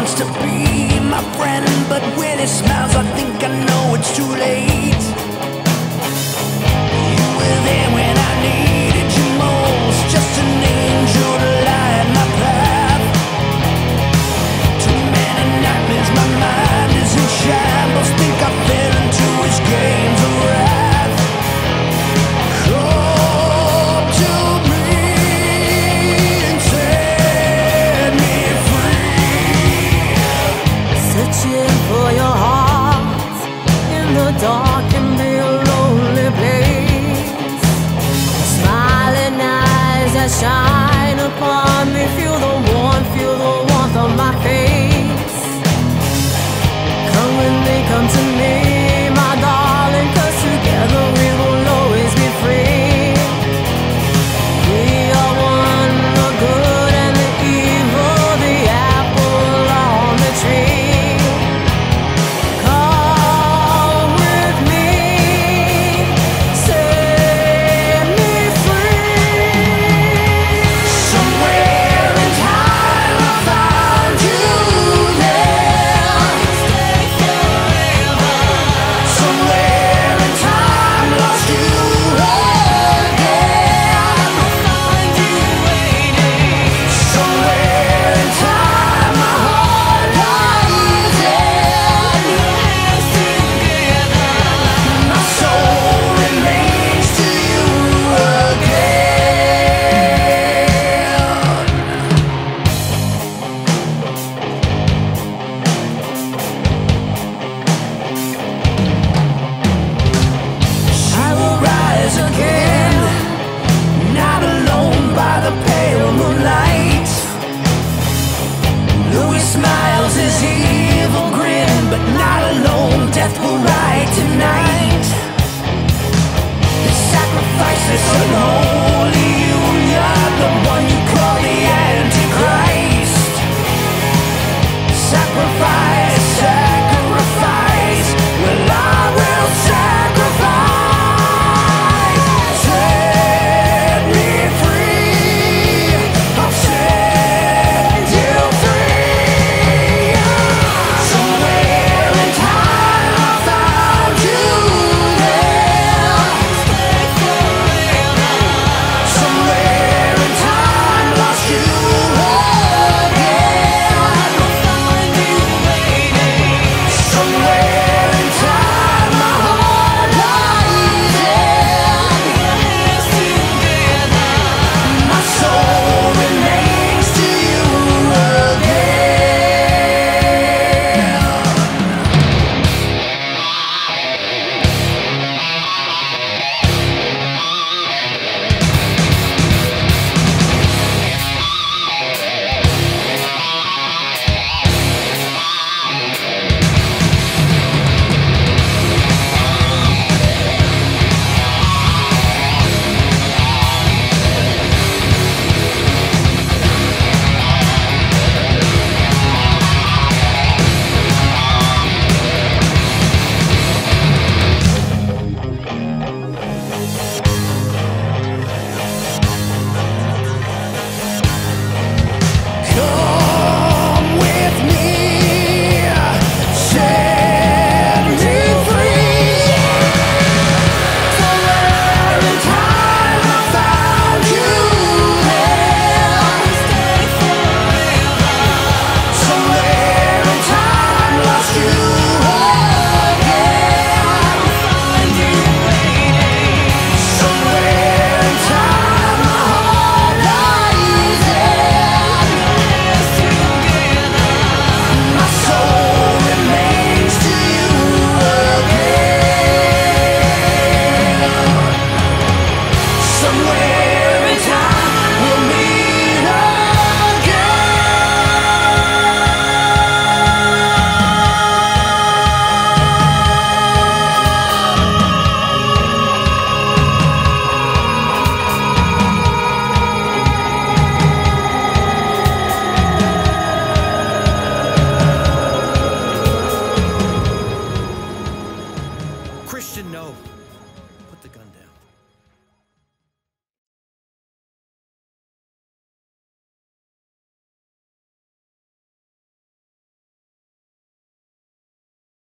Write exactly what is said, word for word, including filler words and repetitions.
wants to be my friend, but when he smiles I think I know it's too late. You were there when I needed you most, just an angel to light my path. Too many nightmares, my mind is in shambles, think I fell into his games of wrath. Come to me and set me free. Searching for your heart in the dark can be a lonely place. Smiling eyes that shine upon me, feel the warmth, feel the warmth of my face. Come with me, come to me, my darling, 'cause together we will always be free. We are one, the good and the evil, the apple on the tree. Come with me, set me free. Somewhere in time I found you there. Stay forever. Somewhere in time lost you again. Find you waiting. Somewhere in time my heart lies in. Hands together. My soul remains to you I will rise again, not alone by the pale moonlight. Louis smiles his evil grin, but not alone, death will ride tonight. The sacrifices alone